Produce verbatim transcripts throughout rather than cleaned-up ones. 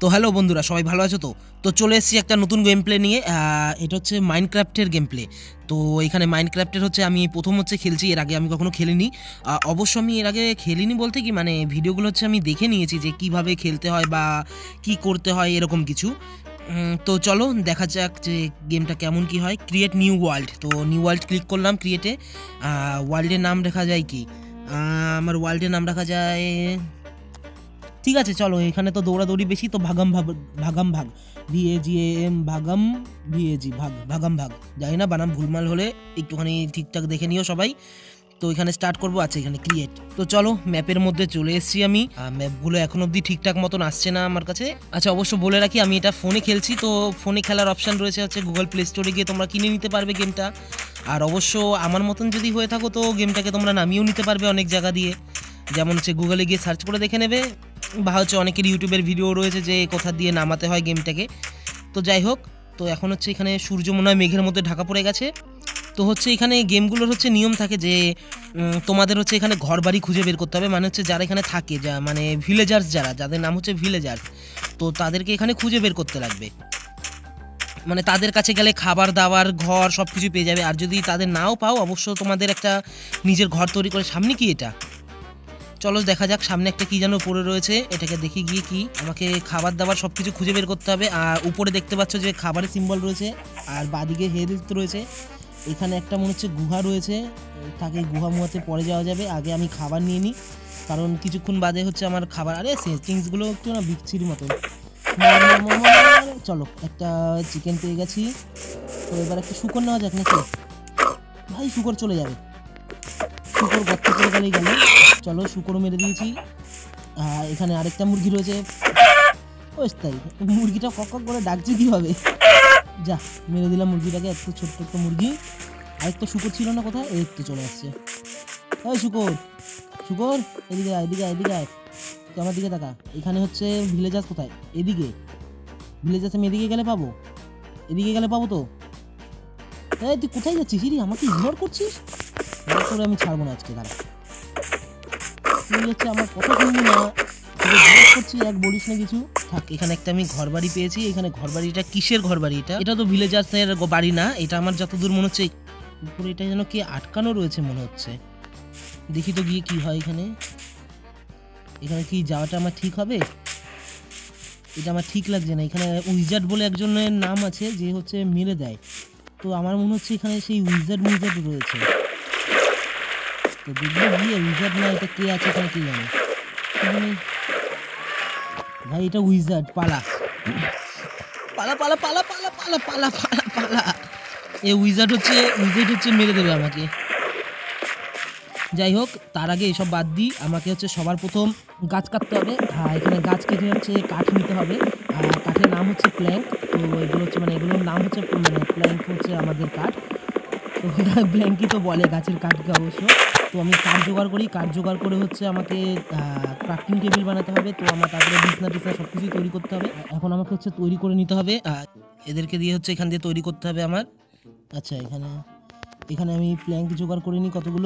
তো হ্যালো বন্ধুরা, সবাই ভালো আছো? তো তো চলে এসেছি একটা নতুন গেম প্লে নিয়ে। এটা হচ্ছে মাইনক্রাফটের গেম প্লে। তো এখানে মাইনক্রাফটের হচ্ছে আমি প্রথম হচ্ছে খেলছি, এর আগে আমি কখনো খেলিনি। অবশ্য আমি এর আগে খেলিনি বলতে কি, মানে ভিডিওগুলো হচ্ছে আমি দেখে নিয়েছি যে কিভাবে খেলতে হয় বা কি করতে হয় এরকম কিছু। তো চলো দেখা যাক যে গেমটা কেমন কি হয়। ক্রিয়েট নিউ ওয়ার্ল্ড, তো নিউ ওয়ার্ল্ড ক্লিক করলাম। ক্রিয়েটে ওয়ার্ল্ডের নাম রাখা যায় কি, আমার ওয়ার্ল্ডের নাম রাখা যায়, ঠিক আছে চলো। এখানে তো দৌড়াদৌড়ি বেশি, তো ভাগাম ভাগ ভাগাম ভাগ ভি এ জি এম ভাগাম ভি এ জি ভাগ ভাগাম ভাগ জানি না, বানাম ভুলমাল হলে একটুখানি ঠিকঠাক দেখে নিও সবাই। তো এখানে স্টার্ট করবো। আচ্ছা এখানে ক্রিয়েট, তো চলো ম্যাপের মধ্যে চলে এসেছি আমি। ম্যাপগুলো এখন অবধি ঠিকঠাক মতন আসছে না আমার কাছে। আচ্ছা অবশ্য বলে রাখি, আমি এটা ফোনে খেলছি, তো ফোনে খেলার অপশান রয়েছে হচ্ছে গুগল প্লে স্টোরে গিয়ে তোমরা কিনে নিতে পারবে গেমটা। আর অবশ্য আমার মতন যদি হয়ে থাকো তো গেমটাকে তোমরা নামিয়েও নিতে পারবে অনেক জায়গা দিয়ে, যেমন হচ্ছে গুগলে গিয়ে সার্চ করে দেখে নেবে, বা হচ্ছে অনেকের ইউটিউবের ভিডিও রয়েছে যে কোথা দিয়ে নামাতে হয় গেমটাকে। তো যাই হোক, তো এখন হচ্ছে এখানে সূর্য মনে হয় মেঘের মধ্যে ঢাকা পড়ে গেছে। তো হচ্ছে এখানে গেমগুলোর হচ্ছে নিয়ম থাকে যে তোমাদের হচ্ছে এখানে ঘর বাড়ি খুঁজে বের করতে হবে, মানে হচ্ছে যারা এখানে থাকে, যা মানে ভিলেজার্স, যারা যাদের নাম হচ্ছে ভিলেজার্স, তো তাদেরকে এখানে খুঁজে বের করতে লাগবে। মানে তাদের কাছে গেলে খাবার দাবার ঘর সব কিছু পেয়ে যাবে। আর যদি তাদের নাও পাও, অবশ্য তোমাদের একটা নিজের ঘর তৈরি করে, সামনে কি এটা, চলো দেখা যাক। সামনে একটা কি যেন পড়ে রয়েছে, এটাকে দেখি গিয়ে কি, আমাকে খাবার দাবার সব কিছু খুঁজে বের করতে হবে। আর উপরে দেখতে পাচ্ছ যে খাবারের সিম্বল রয়েছে, আর বাদিকে হেলথ রয়েছে। এখানে একটা মনে হচ্ছে গুহা রয়েছে, তাকে গুহা মুহাতে পরে যাওয়া যাবে। আগে আমি খাবার নিয়ে নিই, কারণ কিছুক্ষণ বাদে হচ্ছে আমার খাবার। আরে সেটিংসগুলো একটু না বিচ্ছিরি মতো। চলো একটা চিকেন পেয়ে গেছি, তো এবার একটা শুকর নেওয়া যাক নাকি। ভাই শুকর চলে যাবে, শুকর গর্তে চলে গেলেই গেল। চলো শুকরও মেরে দিয়েছি। এখানে আরেকটা মুরগি রয়েছে, ওই তাই মুরগিটা কক কক করে ডাকছে কীভাবে, যা মেরে দিলাম মুরগিটাকে। একটু ছোট্ট একটা মুরগি। আরেকটা শুকর ছিল না কোথায়, এই তো চলে আসছে। ওই শুকর শুকর এদিকে আয়, এদিকে আয়, এদিকে আয়, আমার দিকে তাকা। এখানে হচ্ছে ভিলেজার্স কোথায়, এদিকে ভিলেজার্স আমি এদিকে গেলে পাবো, এদিকে গেলে পাবো তো। এই তুই কোথায় যাচ্ছিস রে, আমাকে ইগনোর করছিস? করে আমি ছাড়বো না আজকে, দাঁড়া। তুই হচ্ছে আমার কথা শুনবি না, করছি এক বলিস না কিছু। থাক, এখানে একটা আমি ঘর বাড়ি পেয়েছি। এখানে ঘর বাড়িটা কিসের ঘর বাড়ি, এটা এটা তো ভিলেজার্সের বাড়ি না, এটা আমার যতদূর মনে হচ্ছে উপরে এটা যেন কি আটকানো রয়েছে মনে হচ্ছে। দেখি তো গিয়ে কি হয় এখানে। এখানে কি যাওয়াটা আমার ঠিক হবে? এটা আমার ঠিক লাগছে না। এখানে উইজার্ড বলে একজনের নাম আছে যে হচ্ছে মেরে দেয়, তো আমার মনে হচ্ছে এখানে সেই উইজার্ড উইজার্ড রয়েছে। তো দেখবো গিয়ে উইজার্ড না এটা কে আছে এখানে, কে জানে। ভাই এটা উইজার্ড, পালা পালা পালা পালা পালা পালা পালা পালা পালা। এই উইজার্ড হচ্ছে উইজার্ড হচ্ছে মেরে দেবে আমাকে। যাই হোক, তার আগে এসব বাদ দিই, আমাকে হচ্ছে সবার প্রথম গাছ কাটতে হবে। হ্যাঁ, এখানে গাছ কেটে হচ্ছে কাঠ নিতে হবে। আর কাঠের নাম হচ্ছে প্ল্যাঙ্ক। তো এগুলো হচ্ছে মানে এগুলোর নাম হচ্ছে মানে প্ল্যাঙ্ক হচ্ছে আমাদের কাঠ। তো প্ল্যাঙ্কই তো বলে গাছের কাঠকে অবশ্য। তো আমি কাঠ জোগাড় করি, কাঠ জোগাড় করে হচ্ছে আমাকে ক্রাফটিং টেবিল বানাতে হবে। তো আমার তারপরে বিছনা টিছনা সব কিছুই তৈরি করতে হবে। এখন আমাকে হচ্ছে তৈরি করে নিতে হবে, এদেরকে দিয়ে হচ্ছে এখান দিয়ে তৈরি করতে হবে আমার। আচ্ছা এখানে এখানে আমি প্ল্যাঙ্ক জোগাড় করে নিই কতগুলো।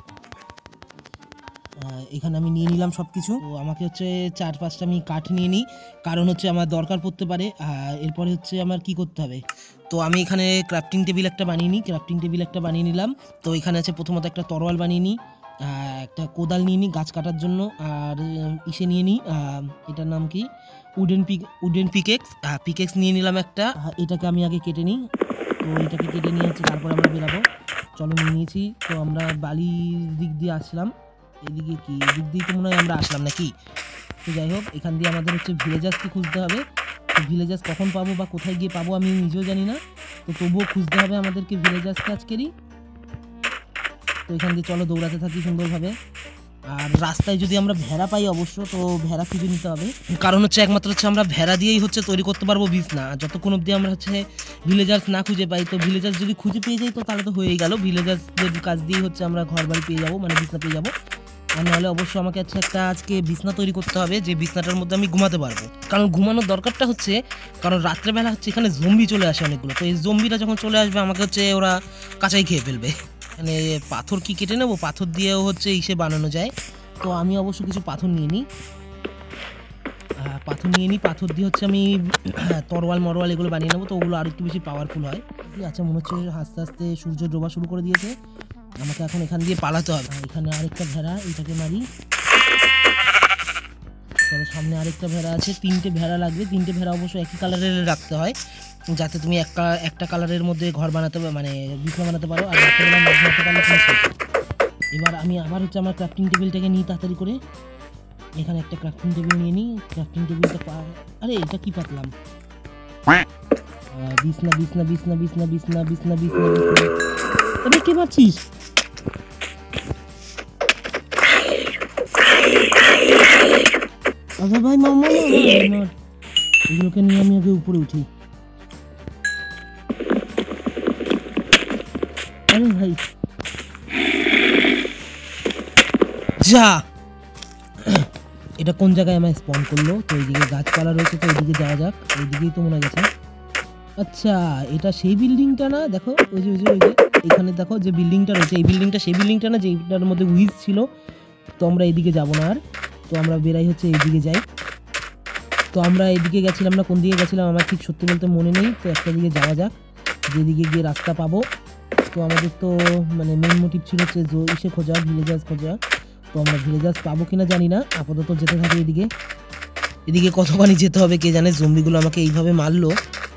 এখানে আমি নিয়ে নিলাম সব কিছু। তো আমাকে হচ্ছে চার পাঁচটা আমি কাঠ নিয়ে নিই, কারণ হচ্ছে আমার দরকার পড়তে পারে। এরপরে হচ্ছে আমার কি করতে হবে, তো আমি এখানে ক্রাফটিং টেবিল একটা বানিয়ে নিই। ক্রাফটিং টেবিল একটা বানিয়ে নিলাম। তো এখানে আছে প্রথমত একটা তরোয়াল বানিয়ে নিই, একটা কোদাল নিয়ে নিই গাছ কাটার জন্য, আর ইসে নিয়ে নিই, এটার নাম কি, wooden pick wooden pickaxe pickaxe নিয়ে নিলাম একটা। এটাকে আমি আগে কেটে নিই। তো এটাকে কেটে নিয়ে হচ্ছে তারপরে আমরা বেরাবো। চলো নিয়ে নিয়েছি। তো আমরা বালির দিক দিয়ে আসলাম, এদিকে কি এদিক দিয়ে তো মনে হয় আমরা আসলাম নাকি। তো যাই হোক, এখান দিয়ে আমাদের হচ্ছে ভিলেজার্সকে খুঁজতে হবে। তো ভিলেজার্স কখন পাবো বা কোথায় গিয়ে পাবো আমি নিজেও জানি না, তো তবুও খুঁজতে হবে আমাদেরকে ভিলেজার্সকে আজকেরই। তো এখান দিয়ে চলো দৌড়াতে থাকি সুন্দরভাবে। আর রাস্তায় যদি আমরা ভেড়া পাই অবশ্য, তো ভেড়া খুঁজে নিতে হবে, কারণ হচ্ছে একমাত্র হচ্ছে আমরা ভেড়া দিয়েই হচ্ছে তৈরি করতে পারবো বিছনা। যতক্ষণ অবধি আমরা হচ্ছে ভিলেজার্স না খুঁজে পাই, তো ভিলেজার্স যদি খুঁজে পেয়ে যাই তো তাহলে তো হয়েই গেল। ভিলেজার্সদের কাজ দিয়েই হচ্ছে আমরা ঘর বাড়ি পেয়ে যাবো, মানে বিছনা পেয়ে যাবো। আর নাহলে অবশ্যই আমাকে হচ্ছে একটা আজকে বিছনা তৈরি করতে হবে, যে বিছনাটার মধ্যে আমি ঘুমাতে পারবো। কারণ ঘুমানোর দরকারটা হচ্ছে, কারণ রাত্রেবেলা হচ্ছে এখানে জম্বি চলে আসে অনেকগুলো। তো এই জম্বিটা যখন চলে আসবে আমাকে হচ্ছে ওরা কাঁচাই খেয়ে ফেলবে। মানে পাথর কি কেটে নেবো, পাথর দিয়েও হচ্ছে ইসে বানানো যায়। তো আমি অবশ্য কিছু পাথর নিয়ে নিই। পাথর নিয়ে নিই, পাথর দিয়ে হচ্ছে আমি তরোয়াল মরোয়াল এগুলো বানিয়ে নেবো, তো ওগুলো আর একটু বেশি পাওয়ারফুল হয়। আচ্ছা মনে হচ্ছে আস্তে আস্তে সূর্য ডোবা শুরু করে দিয়েছে, আমাকে এখন এখান দিয়ে পালাতে হবে। এখানে আরেকটা ভেড়া, এটাকে মারি। তবে সামনে আরেকটা ভেড়া আছে, তিনটে ভেড়া লাগবে। তিনটে ভেড়া অবশ্য একই কালারের রাখতে হয়, যাতে তুমি একটা একটা কালারের মধ্যে ঘর বানাতে মানে বিছনা বানাতে পারো, আর রাত্রেবেলা মাছ মারতে পারলে তুমি শেষ। এবার আমি আবার হচ্ছে আমার ক্রাফটিং টেবিলটাকে নিই তাড়াতাড়ি করে। এখানে একটা ক্রাফটিং টেবিল নিয়ে নিই। ক্রাফটিং টেবিলটা, আরে এটা কি পাতলাম, বিছনা বিছনা বিছনা বিছনা বিছনা বিছনা বিছনা বিছনা। আরে কে মারছিস? আচ্ছা ভাই মামা, এগুলোকে নিয়ে আমি আগে উপরে উঠি। আরে ভাই যা, এটা কোন জায়গায় আমায় স্পন করলো? তো এইদিকে গাছপালা রয়েছে, তো এইদিকে যাওয়া যাক। এইদিকেই তো মনে গেছে। আচ্ছা এটা সেই বিল্ডিংটা না? দেখো ওই যে ওই যে ওই যে এখানে দেখো যে বিল্ডিংটা রয়েছে, এই বিল্ডিংটা সেই বিল্ডিংটা না যেটার মধ্যে উইজ ছিল। তো আমরা এইদিকে যাবো না আর, তো আমরা বেরাই হচ্ছে এইদিকে যাই। তো আমরা এইদিকে গেছিলাম না, কোন দিকে গেছিলাম আমার ঠিক সত্যি বলতে মনে নেই। তো একটা দিকে যাওয়া যাক, যেদিকে গিয়ে রাস্তা পাবো। তো আমাদের তো মানে মেন মোটিভ ছিল হচ্ছে ইসে খোঁজা, ভিলেজার্স খোঁজা। তো আমরা ভিলেজার্স পাবো কিনা জানি না, আপাতত যেতে থাকি এদিকে। এদিকে কতখানি যেতে হবে কে জানে, জম্বিগুলো আমাকে এইভাবে মারলো।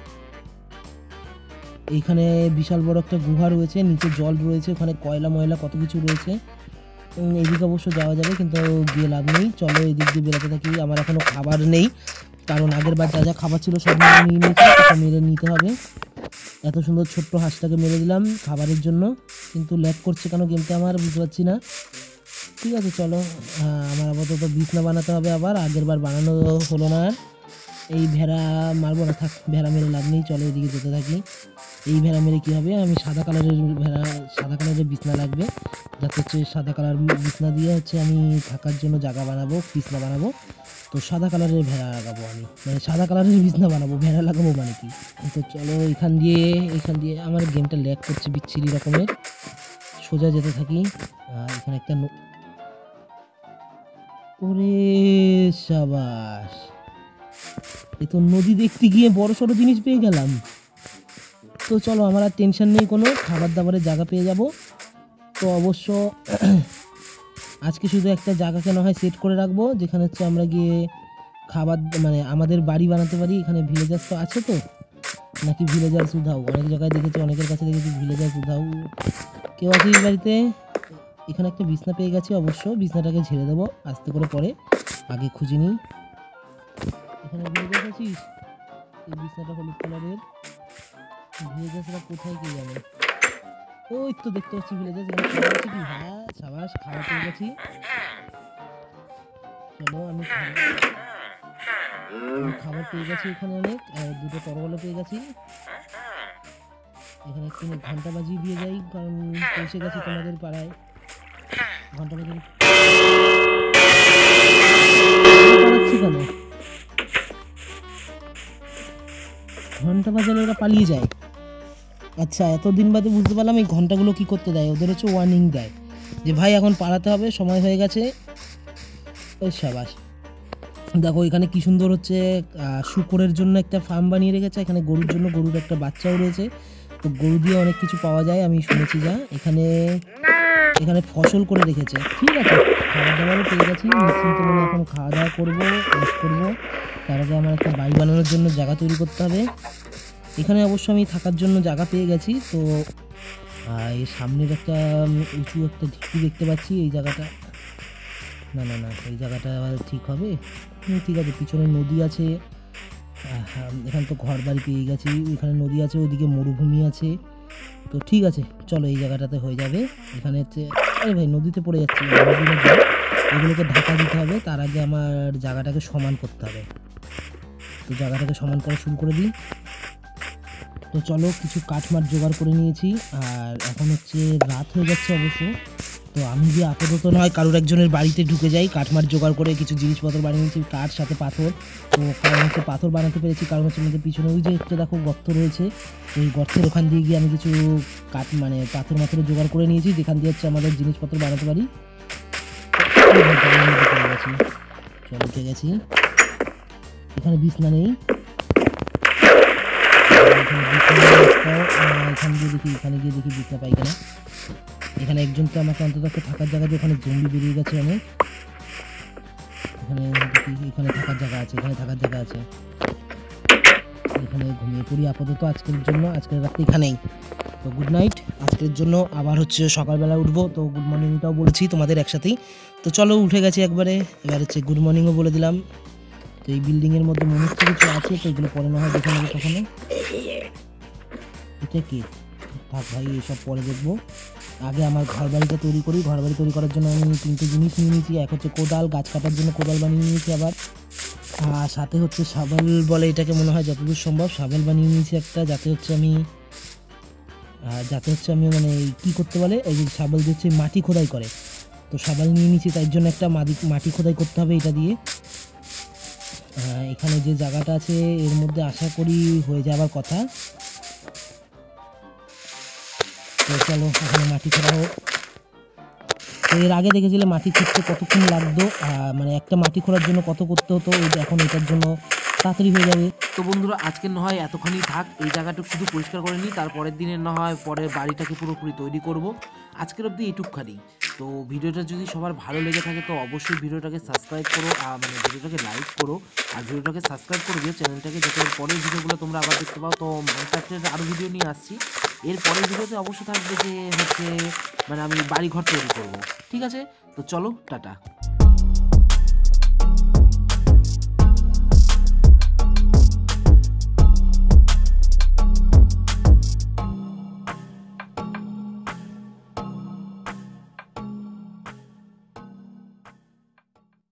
এইখানে বিশাল বড় একটা গুহা রয়েছে, নিচে জল রয়েছে, ওখানে কয়লা ময়লা কত কিছু রয়েছে। এদিকে অবশ্য যাওয়া যাবে, কিন্তু গিয়ে লাভ নেই। চলো এদিক দিয়ে বেরোতে থাকি। আমার এখনো খাবার নেই, কারণ আগের বার যা যা খাবার ছিল সব নিয়ে নিয়েছি, সেটা মেরে নিতে হবে। এত সুন্দর ছোট্ট হাঁসটাকে মেরে দিলাম খাবারের জন্য, কিন্তু ল্যাগ করছে কেন গেমটা আমার বুঝতে পারছি না। ঠিক আছে চলো, হ্যাঁ আমার আপাতত বিছনা বানাতে হবে আবার, আগের বার বানানো হলো না আর। এই ভেড়া মারবো না, থাক ভেড়া মেরে লাভ নেই। চলো এদিকে যেতে থাকি। এই ভেড়া মেরে কী হবে, আমি সাদা কালারের ভেড়া, সাদা কালারের বিছনা লাগবে, যাতে হচ্ছে সাদা কালার বিছনা দিয়ে হচ্ছে আমি থাকার জন্য জায়গা বানাবো, বিছনা বানাবো। তো সাদা কালারের ভেড়া লাগাবো আমি, মানে সাদা কালারের বিছনা বানাবো, ভেড়া লাগাবো মানে কি। তো চলো এখান দিয়ে এখান দিয়ে আমার গেমটা ল্যাগ করছে বিচ্ছিরি রকমের। সোজা যেতে থাকি। আর এখানে একটা ওরে সাবাস, এ তো নদী দেখতে গিয়ে বড় সড়ো জিনিস পেয়ে গেলাম। তো চলো আমার আর টেনশন নেই কোনো, খাবার দাবারের জায়গা পেয়ে যাব। তো অবশ্য আজকে শুধু একটা জায়গাকে না হয় সেট করে রাখবো, যেখানে হচ্ছে আমরা গিয়ে খাবার মানে আমাদের বাড়ি বানাতে পারি। এখানে ভিলেজার্স তো আছে, তো নাকি ভিলেজার্স উধাও, অনেক জায়গায় দেখেছি, অনেকের কাছে দেখেছি ভিলেজার্স উধাও। কেউ আছে এই বাড়িতে? এখানে একটা বিছনা পেয়ে গেছি, অবশ্য বিছনাটাকে ঝেড়ে দেবো আস্তে করে, পরে আগে খুঁজে নিই। এখানে ভিলেজার্স আছিস? এই বিছনাটা হলুদ কালারের, ভিলেজার্সরা কোথায় কে জানে। ওই তো দেখতে পাচ্ছি ভিলেজার্স, খাবার আছে কি? হ্যাঁ সাবাস, খাবার পেয়ে গেছি। চলো আমি খাবার পেয়ে গেছি, এখানে অনেক, দুটো তরকারিও পেয়ে গেছি। এখানে একটু ঘন্টা বাজিয়ে দিয়ে যাই, কারণ পৌঁছে গেছি তোমাদের পাড়ায়। ঘন্টা বাজিয়ে পালাচ্ছি কেন? ঘন্টা বাজালে ওরা পালিয়ে যায়। আচ্ছা এতদিন বাদে বুঝতে পারলাম এই ঘন্টাগুলো কি করতে দেয়, ওদের হচ্ছে ওয়ার্নিং দেয় যে ভাই এখন পালাতে হবে, সময় হয়ে গেছে। ওই সাবাস, দেখো এখানে কি সুন্দর হচ্ছে শূকরের জন্য একটা ফার্ম বানিয়ে রেখেছে, এখানে গরুর জন্য গরুর একটা বাচ্চাও রয়েছে। তো গরু দিয়ে অনেক কিছু পাওয়া যায় আমি শুনেছি। যা এখানে এখানে ফসল করে রেখেছে। ঠিক আছে, খাবার দাবারও পেয়ে গেছি, নিশ্চিন্ত মনে এখন খাওয়া দাওয়া করবো, রেস্ট করবো। তার আগে আমার একটা বাড়ি বানানোর জন্য জায়গা তৈরি করতে হবে। এখানে অবশ্য আমি থাকার জন্য জায়গা পেয়ে গেছি। তো এই সামনের একটা উঁচু একটা ঢিপি দেখতে পাচ্ছি, এই জায়গাটা না না না এই জায়গাটা ঠিক হবে। ঠিক আছে, পিছনে নদী আছে, এখানে তো ঘর বাড়ি পেয়ে গেছি, এখানে নদী আছে, ওইদিকে মরুভূমি আছে। তো ঠিক আছে চলো এই জায়গাটাতে হয়ে যাবে। এখানে হচ্ছে আরে ভাই নদীতে পড়ে যাচ্ছি, এগুলোকে ঢাকা দিতে হবে, তার আগে আমার জায়গাটাকে সমান করতে হবে। তো জায়গাটাকে সমান করা শুরু করে দিই। তো চলো কিছু কাঠমাট জোগাড় করে নিয়েছি, আর এখন হচ্ছে রাত হয়ে যাচ্ছে অবশ্য। তো আমি যে আপাতত নয় কারোর একজনের বাড়িতে ঢুকে যাই, কাঠমাট জোগাড় করে কিছু জিনিসপত্র বানিয়ে নিয়েছি, কাঠ সাথে পাথর। তো কারণ হচ্ছে পাথর বানাতে পেরেছি, কারণ হচ্ছে আমাদের পিছনে ওই যে একটা দেখো গর্ত রয়েছে, ওই গর্তের ওখান দিয়ে গিয়ে আমি কিছু কাঠ মানে পাথর মাথর জোগাড় করে নিয়েছি, যেখান দিয়ে হচ্ছে আমাদের জিনিসপত্র বানাতে পারি। চলো উঠে গেছি। এখানে বিছনা নেই, এখানে গিয়ে দেখি এখানে গিয়ে দেখি বিছনা পাই কিনা। এখানে একজনকে আমাকে অন্তত একটা থাকার জায়গা দিয়ে, ওখানে জম্বি বেরিয়ে গেছে অনেক। এখানে দেখি এখানে থাকার জায়গা আছে, এখানে থাকার জায়গা আছে। এখানে ঘুমিয়ে পড়ি আপাতত আজকের জন্য, আজকের রাত্রে এখানেই। তো গুড নাইট আজকের জন্য। আবার হচ্ছে সকালবেলা উঠবো, তো গুড মর্নিংটাও বলেছি তোমাদের একসাথেই। তো চলো উঠে গেছি একবারে, এবার হচ্ছে গুড মর্নিংও বলে দিলাম। তো এই বিল্ডিংয়ের মধ্যে মনে হচ্ছে কিছু আছে, তো এগুলো পরে না হয় দেখে নেবো কখনো। এটা কি? থাক ভাই, এসব পরে দেখবো, আগে আমার ঘর বাড়িটা তৈরি করি। ঘর বাড়ি তৈরি করার জন্য আমি তিনটে জিনিস নিয়ে নিয়েছি। এক হচ্ছে কোদাল, গাছ কাটার জন্য কোদাল বানিয়ে নিয়েছি আবার, আর সাথে হচ্ছে শাবল বলে এটাকে মনে হয়, যতদূর সম্ভব শাবল বানিয়ে নিয়েছি একটা, যাতে হচ্ছে আমি যাতে হচ্ছে আমি মানে কী করতে বলে, এই যে শাবল দিয়ে হচ্ছে মাটি খোদাই করে, তো শাবল নিয়ে নিয়েছি, তাই জন্য একটা মাটি মাটি খোদাই করতে হবে এটা দিয়ে। এখানে যে জায়গাটা আছে এর মধ্যে আশা করি হয়ে যাবার কথা। তো চলো এখানে মাটি খোঁড়া হোক। তো এর আগে দেখেছিলে মাটি খুঁড়তে কতক্ষণ লাগতো, মানে একটা মাটি খোঁড়ার জন্য কত করতে হতো, ওই এখন এটার জন্য তাড়াতাড়ি হয়ে যাবে। তো বন্ধুরা আজকের না হয় এতখানি থাক, এই জায়গাটুকু শুধু পরিষ্কার করে নিই, তারপরের দিনের না হয় পরের বাড়িটাকে পুরোপুরি তৈরি করব। আজকের অবধি এইটুকখানি। তো ভিডিওটা যদি সবার ভালো লেগে থাকে তো অবশ্যই ভিডিওটাকে সাবস্ক্রাইব করো, আর মানে ভিডিওটাকে লাইক করো, আর ভিডিওটাকে সাবস্ক্রাইব করে দিও চ্যানেলটাকে, যাতে পরের ভিডিওগুলো তোমরা আবার দেখতে পাও। তো মাইনক্রাফটের আরও ভিডিও নিয়ে আসছি, এর পরের ভিডিওতে অবশ্যই থাকবে যে হচ্ছে মানে আমি বাড়ি ঘর তৈরি করব। ঠিক আছে, তো চলো টাটা।